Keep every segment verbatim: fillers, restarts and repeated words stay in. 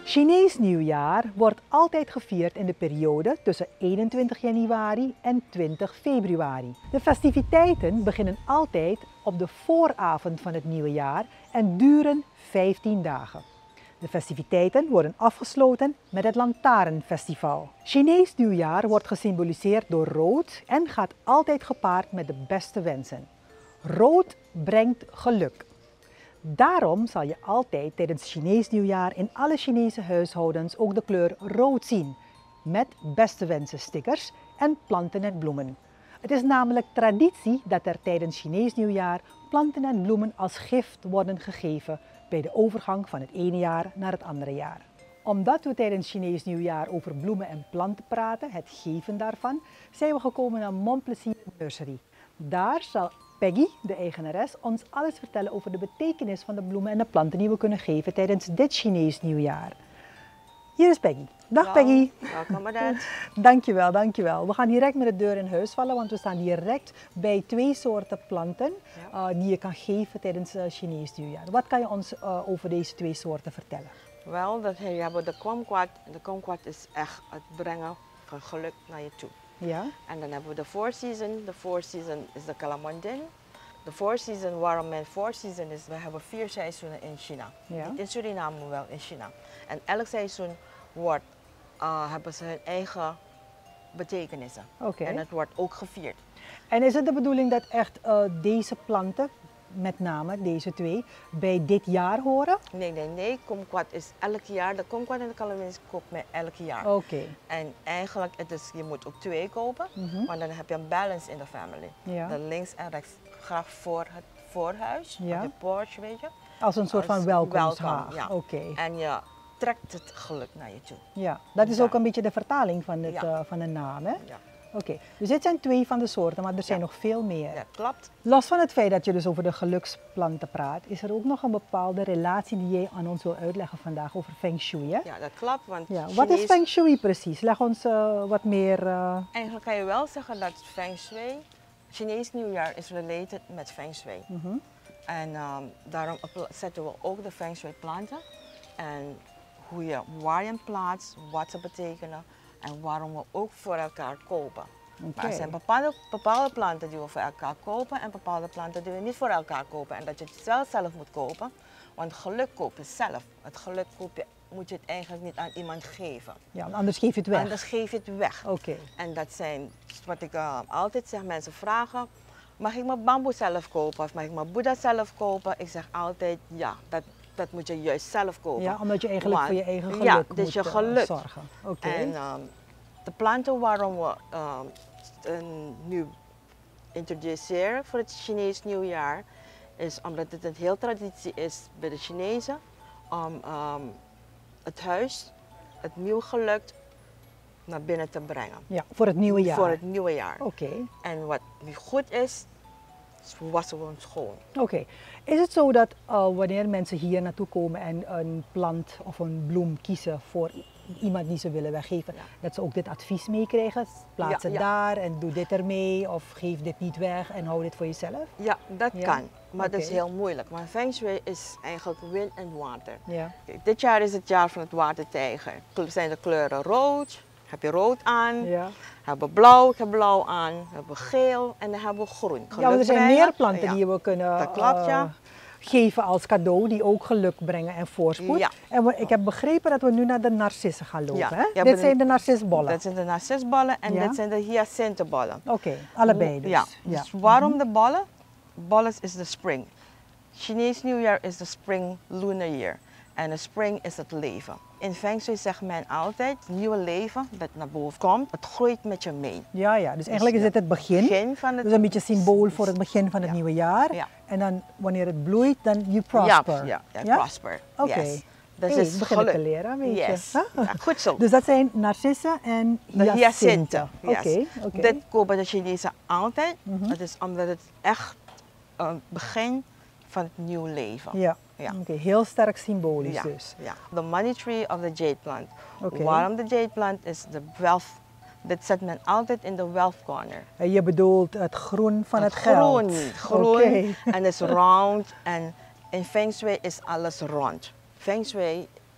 Chinees nieuwjaar wordt altijd gevierd in de periode tussen eenentwintig januari en twintig februari. De festiviteiten beginnen altijd op de vooravond van het nieuwe jaar en duren vijftien dagen. De festiviteiten worden afgesloten met het Lantaarnfestival. Chinees nieuwjaar wordt gesymboliseerd door rood en gaat altijd gepaard met de beste wensen. Rood brengt geluk. Daarom zal je altijd tijdens Chinees nieuwjaar in alle Chinese huishoudens ook de kleur rood zien, met beste wensen stickers en planten en bloemen. Het is namelijk traditie dat er tijdens Chinees nieuwjaar planten en bloemen als gift worden gegeven bij de overgang van het ene jaar naar het andere jaar. Omdat we tijdens Chinees nieuwjaar over bloemen en planten praten, het geven daarvan, zijn we gekomen naar Montplaisir Nursery. Daar zal Peggy, de eigenares, ons alles vertellen over de betekenis van de bloemen en de planten die we kunnen geven tijdens dit Chinees nieuwjaar. Hier is Peggy. Dag Hallo, Peggy. welkom madame. Dankjewel, dankjewel. We gaan direct met de deur in huis vallen, want we staan direct bij twee soorten planten Ja. uh, die je kan geven tijdens uh, Chinees nieuwjaar. Wat kan je ons uh, over deze twee soorten vertellen? Wel, dat we hebben de kumquat. De kumquat is echt het brengen van geluk naar je toe. Ja? En dan hebben we de four season. De four season is de calamondin. De four season, waarom men four season is, we hebben vier seizoenen in China. Ja. Niet in Suriname, maar wel in China. En elk seizoen wordt, uh, hebben ze hun eigen betekenissen. Oké. En het wordt ook gevierd. En is het de bedoeling dat echt uh, deze planten, met name deze twee, bij dit jaar horen? Nee, nee, nee. Kumquat is elk jaar. De kumquat en de calamondin koopt men elk jaar. Oké. Okay. En eigenlijk, het is, je moet ook twee kopen, Mm-hmm. want dan heb je een balance in de family. Ja. Dan links en rechts, graag voor het voorhuis, Ja. op de porch, weet je. Als een soort Als van welkomsthaag. welkom, ja. Oké. Okay. En je trekt het geluk naar je toe. Ja, dat is Ja. ook een beetje de vertaling van, het, Ja. uh, van de naam, hè? Ja, Oké, okay. Dus dit zijn twee van de soorten, maar er zijn Ja. nog veel meer. ja klopt. Los van het feit dat je dus over de geluksplanten praat, is er ook nog een bepaalde relatie die jij aan ons wil uitleggen vandaag over Feng Shui, hè? Ja, dat klopt. Want Ja. Wat is Chinees- Feng Shui precies? Leg ons uh, wat meer... Uh... Eigenlijk kan je wel zeggen dat Feng Shui, Chinees nieuwjaar is related met Feng Shui. Mm-hmm. En um, daarom zetten we ook de Feng Shui planten. En hoe je, waar je hem plaatst, wat ze betekenen en waarom we ook voor elkaar kopen. Okay. Maar er zijn bepaalde, bepaalde planten die we voor elkaar kopen en bepaalde planten die we niet voor elkaar kopen. En dat je het zelf, zelf moet kopen, want geluk koop je zelf. Het geluk koop je, moet je het eigenlijk niet aan iemand geven. Ja, anders geef je het weg. Anders geef je het weg. Oké. Okay. En dat zijn wat ik uh, altijd zeg, mensen vragen, mag ik mijn bamboe zelf kopen of mag ik mijn boeddha zelf kopen? Ik zeg altijd ja, dat, dat moet je juist zelf kopen. Ja, omdat je eigenlijk Want, voor je eigen geluk ja, moet dus je uh, geluk. zorgen. Oké. Okay. En um, de planten waarom we um, nu introduceren voor het Chinees nieuwjaar, is omdat het een heel traditie is bij de Chinezen om um, het huis, het nieuw geluk naar binnen te brengen. Ja, voor het nieuwe jaar. Voor het nieuwe jaar. Oké. Okay. En wat nu goed is, wassen we hem schoon. Oké. Okay. Is het zo dat uh, wanneer mensen hier naartoe komen en een plant of een bloem kiezen voor iemand die ze willen weggeven, ja. dat ze ook dit advies meekrijgen? Plaats ja, het ja. daar en doe dit ermee of geef dit niet weg en hou dit voor jezelf? Ja, dat ja? kan. Maar okay. dat is heel moeilijk. Maar Feng Shui is eigenlijk wind en water. Ja. Kijk, dit jaar is het jaar van het watertijger. Zijn de kleuren rood, heb je rood aan, ja. hebben blauw, ik heb blauw aan, hebben geel en dan hebben we groen. Geluk ja, er zijn brengen. meer planten ja. die we kunnen dat klopt, ja. uh, geven als cadeau, die ook geluk brengen en voorspoed. Ja. En we, ik heb begrepen dat we nu naar de narcissen gaan lopen. Ja. Hè? Ja, dit zijn de narcisbollen. Dat zijn de narcisbollen en ja. dit zijn de hyacintenbollen. Oké, okay. allebei dus. Ja. ja. Dus waarom mm-hmm. de bollen? Bollen is de spring. Chinees nieuwjaar is de spring lunar year. En de spring is het leven. In Feng Shui zegt men altijd, het nieuwe leven dat naar boven komt, het groeit met je mee. Ja, ja. Dus eigenlijk dus, is het het begin. begin van het... Dus een beetje symbool voor het begin van het ja. nieuwe jaar. Ja. En dan wanneer het bloeit, dan you prosper. Ja, ja, ja, ja? prosper. Oké. Okay. Yes. Dat hey, is begin geluk. te leren, weet yes. je. Ja, goed zo. Dus dat zijn narcissen en hyacinten. Oké. Yes. Okay, okay. Dit kopen de Chinezen altijd. Mm-hmm. Het is omdat het echt het uh, begin van het nieuwe leven. Ja. Ja. Oké, okay, heel sterk symbolisch ja. dus. Ja. The money tree of the jade plant. Okay. Waarom de jade plant is de wealth. Dit zet men altijd in de wealth corner. En je bedoelt het groen van het, het geld? Groen, groen okay. en het is round. En in Feng Shui is alles rond. Feng Shui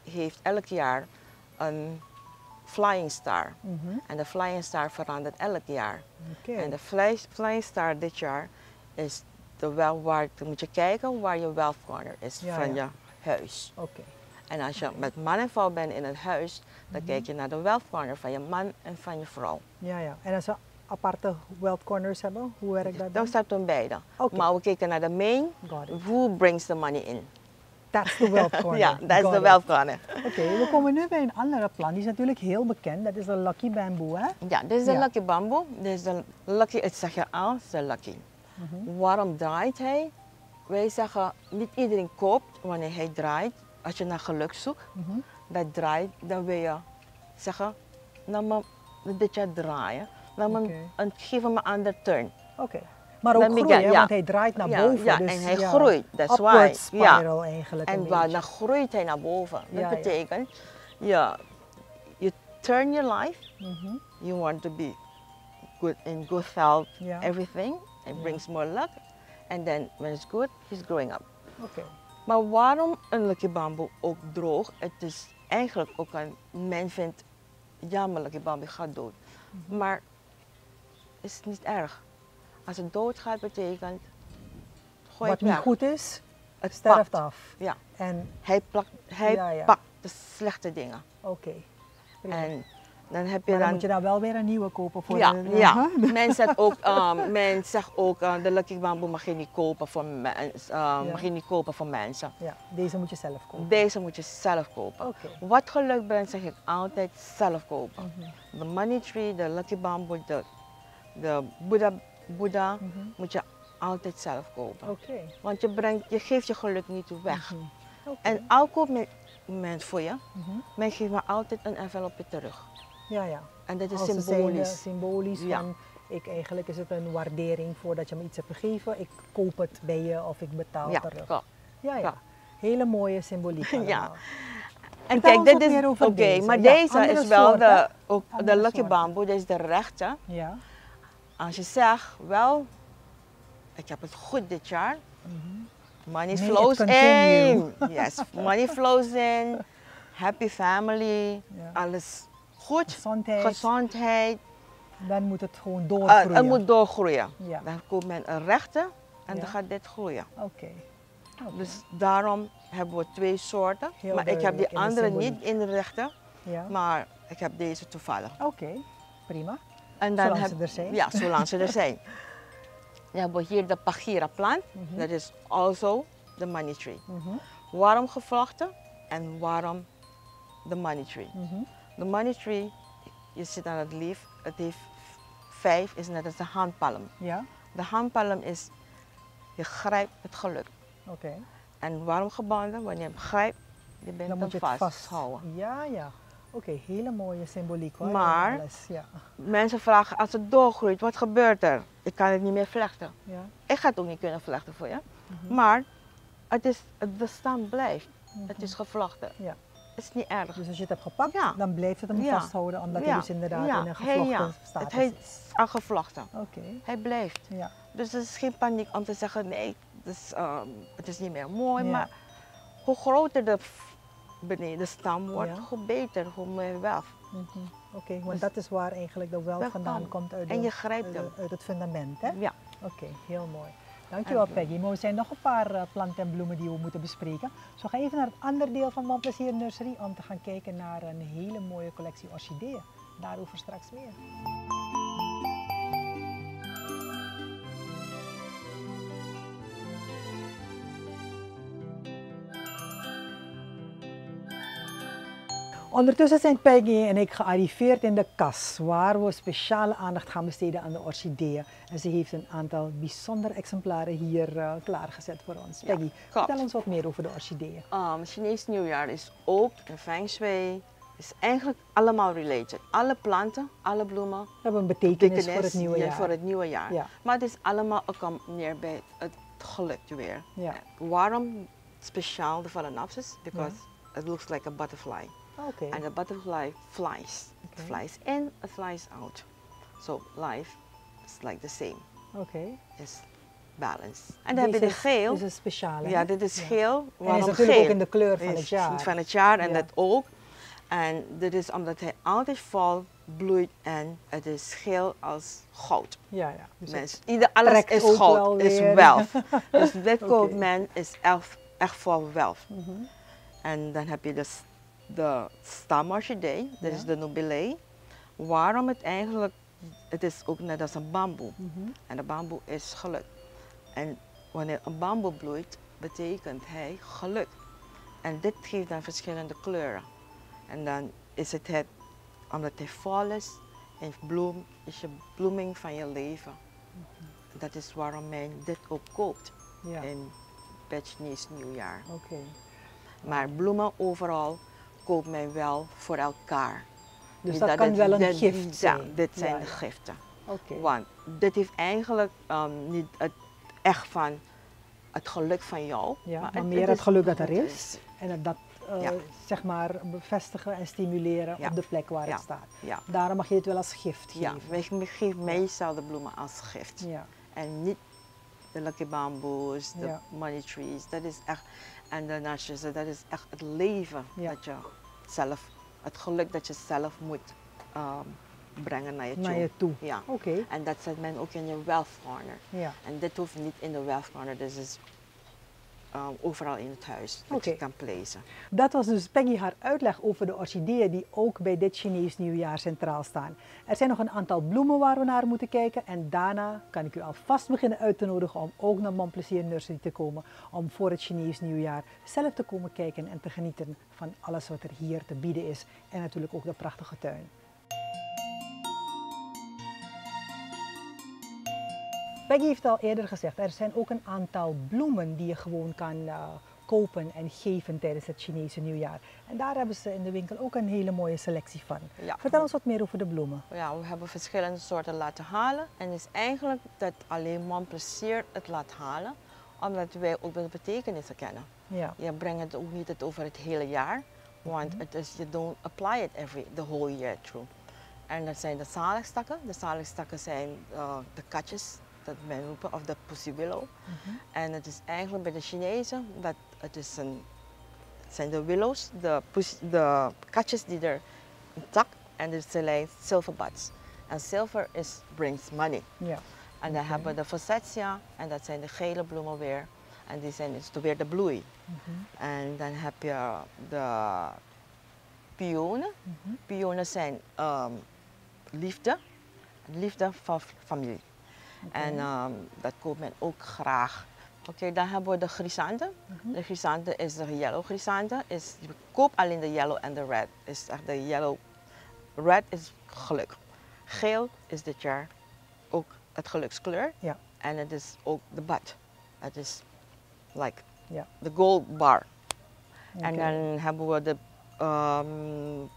heeft elk jaar een flying star. Mhm. En de flying star verandert elk jaar. Oké. En de fly, flying star dit jaar is de wel waar, dan moet je kijken waar je wealth corner is Ja, van ja. je huis. Oké. En als je met man en vrouw bent in het huis, dan Mhm. kijk je naar de wealth corner van je man en van je vrouw. Ja, ja. En als we aparte wealth corners hebben, hoe werkt dat Dan dan? staat toen beide. Oké. Maar we kijken naar de main, Got it. who brings the money in. That's the wealth corner. Ja, dat is Got de it. wealth corner. Oké, we komen nu bij een andere plant. Die is natuurlijk heel bekend. Dat is de Lucky Bamboo, hè? Ja, dit is de Ja. lucky bamboe. Dit is de lucky, het zeg je al, het is de lucky. Mhm. Waarom draait hij? Wij zeggen, niet iedereen koopt wanneer hij draait. Als je naar geluk zoekt, Mhm. dat draait, dan wil je zeggen, nou maar dit jaar draaien. Nou maar Oké. een, geef hem een ander turn. Oké. Maar Let ook me groeien, get- hè, ja. want hij draait naar Ja, boven. ja, dus en hij ja, groeit, that's why. upward Ja. spiral eigenlijk En een waar, beetje. dan groeit hij naar boven. Dat Ja, ja. betekent, ja, you turn your life, Mhm. you want to be good in good health, Ja. everything. It Ja. brings more luck. And then when it's good, he's growing up. Oké. Maar waarom een lucky bamboe ook droog? Het is eigenlijk ook een, men vindt, ja maar lucky bamboe gaat dood. Mhm. Maar het is niet erg. Als het dood gaat betekent, gooi Wat het niet weg. goed is, Het sterft pakt. af. Ja. En Hij, plakt, hij Ja, ja. pakt de slechte dingen. oké. Prima. En dan heb je Maar dan dan... moet je dan wel weer een nieuwe kopen voor ja, de... ja. Men zegt ook, um, men zegt ook uh, de lucky bamboe mag je niet kopen voor, mens, uh, mag je niet kopen voor mensen. Ja, deze moet je zelf kopen. Deze moet je zelf kopen. Oké. Wat geluk brengt, zeg ik altijd zelf kopen. Mhm. De money tree, de lucky bamboo, de, de Boeddha, Boeddha Mhm. moet je altijd zelf kopen. Oké. Want je, brengt, je geeft je geluk niet weg. Mhm. Oké. En al koopt men, men voor je, Mhm. men geeft me altijd een envelopje terug. Ja, ja. En dat is Als ze symbolisch. zijn, eh, symbolisch Ja. van, ik, eigenlijk is het een waardering voordat je me iets hebt gegeven. Ik koop het bij je of ik betaal Ja, terug. klopt. Ja, ja. Ja. Hele mooie symboliek Ja. allemaal. En Vertel kijk, ons dit wat is meer over oké, deze. maar Ja, deze andere is wel soorten. de, ook de Andere lucky soorten. bamboo, dit is de rechte. Ja. Als je zegt, wel, ik heb het goed dit jaar. Mhm. Money May it flows continue. in. Yes, money flows in. Happy family. Ja. Alles goed. Gezondheid. Gezondheid. Dan moet het gewoon Uh, doorgroeien. het moet doorgroeien. Ja. Dan komt men een rechte en Ja. dan gaat dit groeien. Oké. Oké. Dus daarom hebben we twee soorten. Heel maar ik heb die duidelijk in de andere symboliek. niet in de rechte, Ja. maar ik heb deze toevallig. Oké, prima. En dan Zolang heb, ze er zijn. Ja, zolang ze er zijn. Dan hebben we hier de Pagira plant. Mhm. Dat is also de money tree. Mhm. Waarom gevlochten en waarom de money tree? Mhm. De money tree, je zit aan het leaf, het heeft vijf, is net als de handpalm. Ja, De handpalm is, je grijpt het geluk. oké. En waarom gebonden? Wanneer je hem grijpt, je bent Dan moet je hem het vasthouden. vast. Ja, ja. Oké, hele mooie symboliek hoor. Maar- en alles. Ja. Mensen vragen, als het doorgroeit, wat gebeurt er? Ik kan het niet meer vlechten. Ja. Ik ga het ook niet kunnen vlechten voor je. Mhm. Maar het is, de stam blijft. Mhm. Het is gevlochten. Ja. Het is niet erg. Dus als je het hebt gepakt, Ja. dan blijft het hem Ja. vasthouden, omdat hij Ja. dus inderdaad Ja. in een Hey, gevlochten ja. status Het heet is. al gevlochten. Oké, Hij blijft. ja. Dus er is geen paniek om te zeggen, nee, dus, ehm, het is niet meer mooi. Ja. Maar hoe groter de f- beneden de stam wordt, Ja. hoe beter, hoe meer welf. Mhm. Oké, want Dus- dat is waar eigenlijk de wealth Welkom. vandaan komt uit, de- En je grijpt uit, hem. de- uit het fundament. Hè? Ja. Oké, heel mooi. Dankjewel En- Peggy. Maar er zijn nog een paar eh, planten en bloemen die we moeten bespreken. Dus we gaan even naar het andere deel van Montplaisir Nursery om te gaan kijken naar een hele mooie collectie orchideeën. Daarover straks meer. Ondertussen zijn Peggy en ik gearriveerd in de kas, waar we speciale aandacht gaan besteden aan de orchideeën. En ze heeft een aantal bijzondere exemplaren hier uh, klaargezet voor ons. Ja, Peggy, klopt. vertel ons wat meer over de orchideeën. Um, Chinees nieuwjaar is ook een feng shui. Is eigenlijk allemaal related. Alle planten, alle bloemen. We hebben een betekenis, betekenis voor het nieuwe ja, jaar. voor het nieuwe jaar. Ja. Maar het is allemaal ook neer bij het geluk weer. Ja. Waarom speciaal de Phalaenopsis? Because it looks like a butterfly. Oké, And the butterfly flies. It Okay. flies in, it flies out. So life is like the same. oké. It's balance. En dan heb je de geel. Dit is een speciale. Ja, dit is ja. geel. Waarom en is natuurlijk geel? ook in de kleur van is het jaar. Van het jaar en ja. dat ook. En dit is omdat hij altijd vol bloeit en het is geel als goud. Ja, ja. Dus Mens, ieder, alles is goud, is wealth. Dus dit koopman okay. is echt, echt vol wealth. Mm -hmm. En dan heb je de, de stamorchidee, dat ja. is de nobile. Waarom het eigenlijk, het is ook net als een bamboe. Mm -hmm. En de bamboe is geluk. En wanneer een bamboe bloeit, betekent hij geluk. En dit geeft dan verschillende kleuren. En dan is het, het omdat hij vol is en bloem, is je bloeming van je leven. Mm-hmm. Dat is waarom men dit ook koopt ja. in het Chinese nieuwjaar. Okay. Maar bloemen overal koopt men wel voor elkaar. Dus dat, dat kan het, wel een dit, gift zijn? Ja, dit zijn ja, de ja. giften. Okay. Want dit heeft eigenlijk um, niet het echt van het geluk van jou. Ja, maar, maar het, meer het, het geluk dat er is. is. En dat uh, ja. zeg maar bevestigen en stimuleren ja. op de plek waar ja. het staat. Ja. Daarom mag je het wel als gift geven. Ja, wij geven meestal de bloemen als gift. Ja. En niet de lucky bamboes, de ja. money trees. Dat is echt, en de nasjes, dat is echt het leven ja. dat je zelf, het geluk dat je zelf moet um, brengen naar je toe. Naar je toe. Ja. Okay. En dat zet men ook in je wealth corner. Ja. En dit hoeft niet in de wealth corner, dus is um, overal in het huis dat okay. je kan placen. Dat was dus Peggy haar uitleg over de orchideeën die ook bij dit Chinees nieuwjaar centraal staan. Er zijn nog een aantal bloemen waar we naar moeten kijken en daarna kan ik u alvast beginnen uit te nodigen om ook naar Montplaisir Nursery te komen om voor het Chinees nieuwjaar zelf te komen kijken en te genieten van alles wat er hier te bieden is en natuurlijk ook de prachtige tuin. Peggy heeft al eerder gezegd, er zijn ook een aantal bloemen die je gewoon kan uh, kopen en geven tijdens het Chinese nieuwjaar. En daar hebben ze in de winkel ook een hele mooie selectie van. Ja. Vertel ons wat meer over de bloemen. Ja, we hebben verschillende soorten laten halen. En het is eigenlijk dat alleen Montplaisir het laat halen, omdat wij ook de betekenissen kennen. Ja. Je brengt het ook niet het over het hele jaar, want mm-hmm. het is, you don't apply it every, the whole year through. En dat zijn de zaligstakken. De zaligstakken zijn uh, de katjes. Dat men roepen, of de pussy willow. Mm-hmm. En het is eigenlijk bij de Chinezen, dat het, is een, het zijn de willows, de, pussy, de katjes die er een tak en er zijn silver buds. En silver is, brings money. Yeah. En dan okay. hebben we de forsythia en dat zijn de gele bloemen weer. En die zijn dus weer de bloei. Mm-hmm. En dan heb je de pioenen. Mm-hmm. Pioenen zijn um, liefde, liefde van familie. Okay. En um, dat koopt men ook graag. Oké, okay, dan hebben we de chrysanten. Mm-hmm. De chrysanten is de yellow chrysanten. Is, je koopt alleen de yellow en de red. Is echt de yellow. Red is geluk. Geel is dit jaar ook het gelukskleur. Ja. En het is ook de bud. Het is like ja. de gold bar. Okay. En dan hebben we de, um,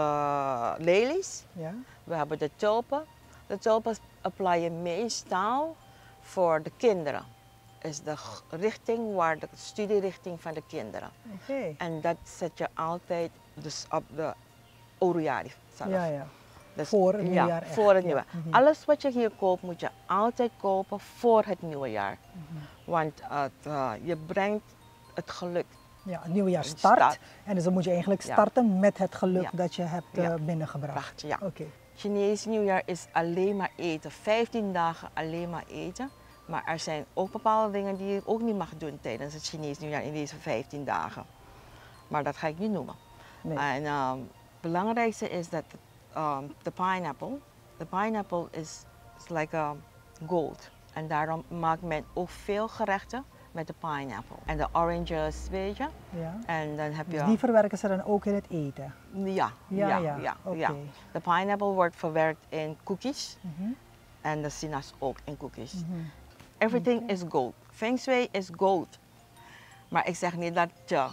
de lelies. Ja. We hebben de tulpen. De tulpen apply je meestal voor de kinderen. Is de richting waar de studierichting van de kinderen. Okay. En dat zet je altijd dus op de oudejari zelf. Ja, ja. Dus, voor het nieuwe ja, jaar echt. Voor het nieuwe. Ja. Mm-hmm. Alles wat je hier koopt moet je altijd kopen voor het nieuwe jaar. Mm-hmm. Want het, uh, je brengt het geluk. Ja, het nieuwe jaar start. start. En dus dan moet je eigenlijk starten ja. met het geluk ja. dat je hebt uh, ja. binnengebracht. Ja. Okay. Chinees nieuwjaar is alleen maar eten. vijftien dagen alleen maar eten. Maar er zijn ook bepaalde dingen die je ook niet mag doen tijdens het Chinees nieuwjaar in deze vijftien dagen. Maar dat ga ik niet noemen. Nee. En um, het belangrijkste is dat um, de pineapple, de pineapple is, is like a gold. En daarom maakt men ook veel gerechten met de pineapple. En de oranges, weet je. Ja. En dan heb je... Dus die verwerken ze dan ook in het eten? Ja, ja, ja. ja, ja, okay. ja. De pineapple wordt verwerkt in cookies. Mm-hmm. En de sinaas ook in cookies. Mm-hmm. Everything okay. is gold. Feng Shui is gold. Maar ik zeg niet dat je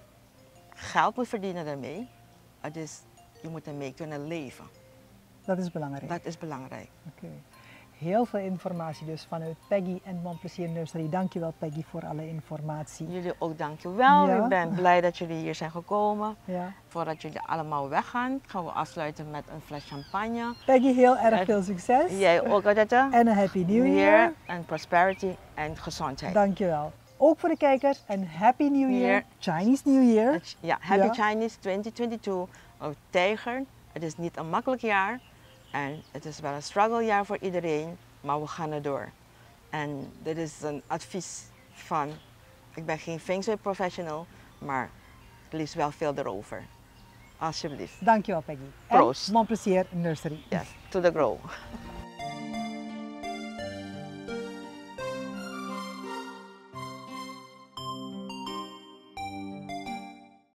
geld moet verdienen daarmee. Het is, je moet ermee kunnen leven. Dat is belangrijk. Dat is belangrijk. Okay. Heel veel informatie dus vanuit Peggy en Montplaisir Nursery. Dankjewel Peggy voor alle informatie. Jullie ook dankjewel. Ja. Ik ben blij dat jullie hier zijn gekomen. Ja. Voordat jullie allemaal weggaan, gaan we afsluiten met een fles champagne. Peggy, heel erg veel succes. Jij ook, Odette. En een Happy New Year. En prosperity en gezondheid. Dankjewel. Ook voor de kijkers een Happy New Year, Chinese New Year. Ja, Happy Ja. Chinese twintig tweeëntwintig. Oh, tijger, het is niet een makkelijk jaar. En het is wel een struggle jaar voor iedereen, maar we gaan er door. En dit is een advies van, ik ben geen Feng Shui professional, maar lees wel veel erover. Alsjeblieft. Dankjewel Peggy. Proost. En Montplaisir Nursery. Yes, to the grow.